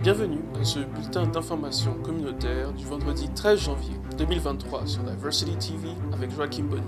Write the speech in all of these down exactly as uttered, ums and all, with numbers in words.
Bienvenue dans ce bulletin d'information communautaire du vendredi treize janvier deux mille vingt-trois sur Diversity T V avec Joachim Bonny.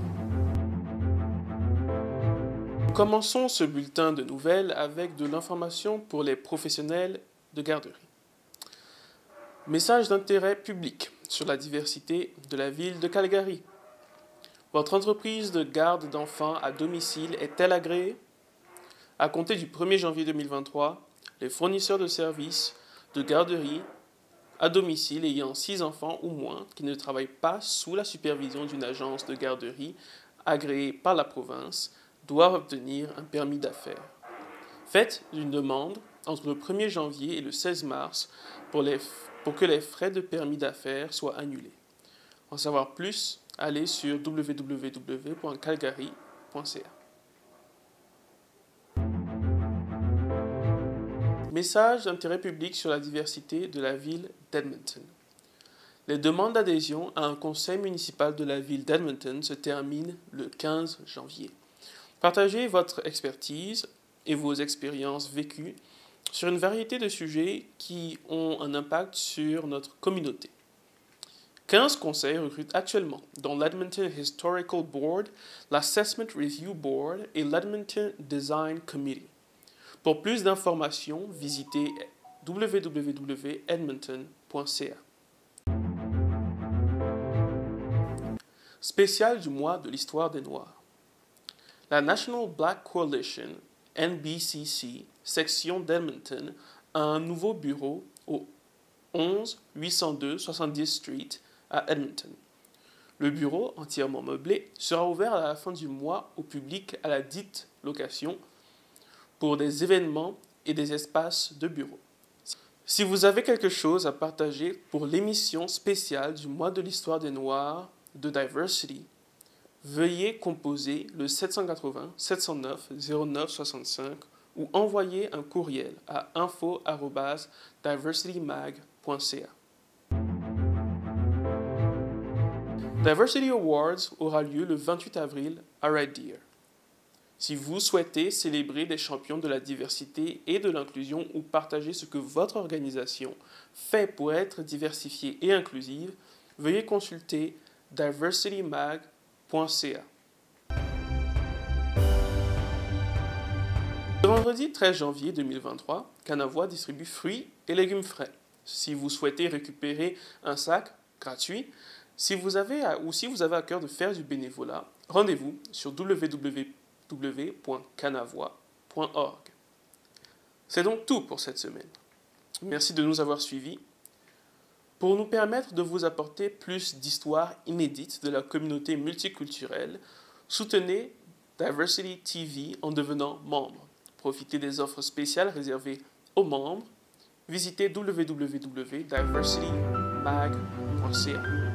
Commençons ce bulletin de nouvelles avec de l'information pour les professionnels de garderie. Message d'intérêt public sur la diversité de la ville de Calgary. Votre entreprise de garde d'enfants à domicile est-elle agréée? À compter du premier janvier deux mille vingt-trois, les fournisseurs de services de garderie à domicile ayant six enfants ou moins qui ne travaillent pas sous la supervision d'une agence de garderie agréée par la province doivent obtenir un permis d'affaires. Faites une demande entre le premier janvier et le seize mars pour, les, pour que les frais de permis d'affaires soient annulés. En savoir plus, allez sur w w w point calgary point c a. Message d'intérêt public sur la diversité de la ville d'Edmonton. Les demandes d'adhésion à un conseil municipal de la ville d'Edmonton se terminent le quinze janvier. Partagez votre expertise et vos expériences vécues sur une variété de sujets qui ont un impact sur notre communauté. quinze conseils recrutent actuellement, dont l'Edmonton Historical Board, l'Assessment Review Board et l'Edmonton Design Committee. Pour plus d'informations, visitez w w w point edmonton point c a. Spécial du mois de l'histoire des Noirs. La National Black Coalition, N B C C, section d'Edmonton, a un nouveau bureau au onze huit cent deux soixante-dix Street à Edmonton. Le bureau, entièrement meublé, sera ouvert à la fin du mois au public à la dite location pour des événements et des espaces de bureau. Si vous avez quelque chose à partager pour l'émission spéciale du mois de l'histoire des Noirs de Diversity, veuillez composer le sept cent quatre-vingts sept cent neuf zéro neuf soixante-cinq ou envoyer un courriel à info arobase diversity mag point c a. Diversity Awards aura lieu le vingt-huit avril à Red Deer. Si vous souhaitez célébrer des champions de la diversité et de l'inclusion ou partager ce que votre organisation fait pour être diversifiée et inclusive, veuillez consulter diversity mag point c a. Le vendredi treize janvier deux mille vingt-trois, Canavois distribue fruits et légumes frais. Si vous souhaitez récupérer un sac gratuit, si vous avez à, ou si vous avez à cœur de faire du bénévolat, rendez-vous sur w w w point canavois point org. C'est donc tout pour cette semaine. Merci de nous avoir suivis. Pour nous permettre de vous apporter plus d'histoires inédites de la communauté multiculturelle, soutenez Diversity T V en devenant membre. Profitez des offres spéciales réservées aux membres. Visitez w w w point diversity mag point c a.